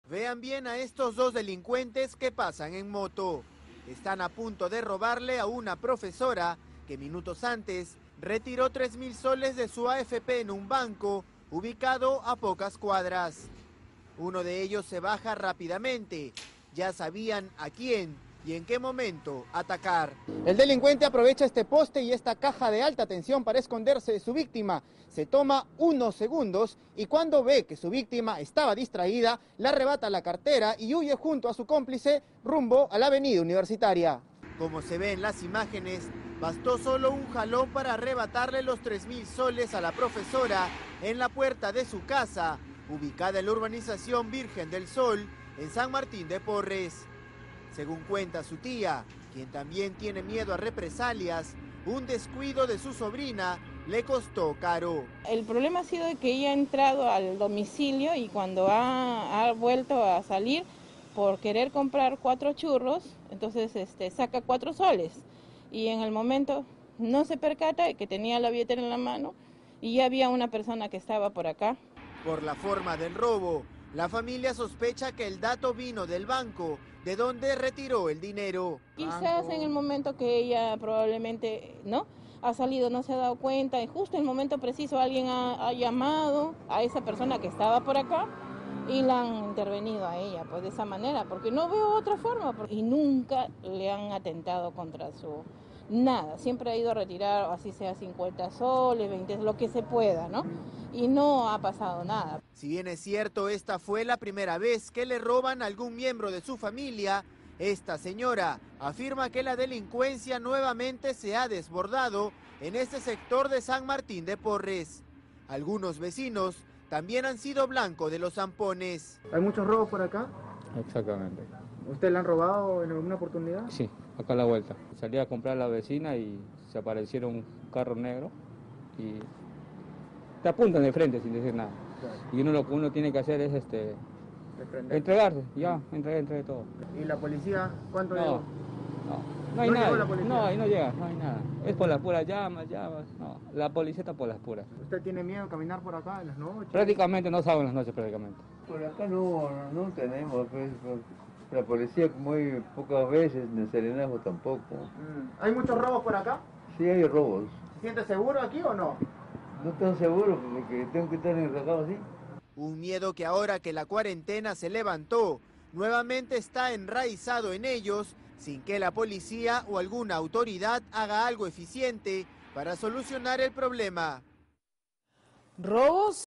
Vean bien a estos dos delincuentes que pasan en moto. Están a punto de robarle a una profesora que minutos antes retiró 3.000 soles de su AFP en un banco ubicado a pocas cuadras. Uno de ellos se baja rápidamente. Ya sabían a quién y en qué momento atacar. El delincuente aprovecha este poste y esta caja de alta tensión para esconderse de su víctima. Se toma unos segundos y cuando ve que su víctima estaba distraída, le arrebata la cartera y huye junto a su cómplice rumbo a la avenida Universitaria. Como se ve en las imágenes, bastó solo un jalón para arrebatarle los 3.000 soles a la profesora en la puerta de su casa, ubicada en la urbanización Virgen del Sol, en San Martín de Porres. Según cuenta su tía, quien también tiene miedo a represalias, un descuido de su sobrina le costó caro. El problema ha sido de que ella ha entrado al domicilio y cuando ha vuelto a salir por querer comprar 4 churros, entonces saca 4 soles y en el momento no se percata de que tenía la billetera en la mano y ya había una persona que estaba por acá. Por la forma del robo, la familia sospecha que el dato vino del banco, de donde retiró el dinero. Quizás en el momento que ella probablemente ha salido, no se ha dado cuenta, y justo en el momento preciso alguien ha llamado a esa persona que estaba por acá y la han intervenido a ella, pues de esa manera, porque no veo otra forma. Y nunca le han atentado contra su... Nada, siempre ha ido a retirar, así sea 50 soles, 20, lo que se pueda, ¿no? Y no ha pasado nada. Si bien es cierto, esta fue la primera vez que le roban a algún miembro de su familia, esta señora afirma que la delincuencia nuevamente se ha desbordado en este sector de San Martín de Porres. Algunos vecinos también han sido blanco de los zampones. ¿Hay muchos robos por acá? Exactamente. ¿Usted le han robado en alguna oportunidad? Sí, acá a la vuelta. Salí a comprar a la vecina y se aparecieron un carro negro y te apuntan de frente sin decir nada. Claro. Y uno lo que uno tiene que hacer es entregarse, ya, entregué todo. ¿Y la policía cuánto llegó? No hay nada. No, ahí no llega, no hay nada. Es por las puras llamas, no. La policía está por las puras. ¿Usted tiene miedo de caminar por acá en las noches? Prácticamente no salgo en las noches, prácticamente. Por acá no tenemos, pues, la policía como hay pocas veces, en el Serenazgo tampoco. ¿Hay muchos robos por acá? Sí hay robos. ¿Se siente seguro aquí o no? No estoy seguro porque tengo que estar encerrado así. Un miedo que ahora que la cuarentena se levantó, nuevamente está enraizado en ellos, sin que la policía o alguna autoridad haga algo eficiente para solucionar el problema. ¿Robos?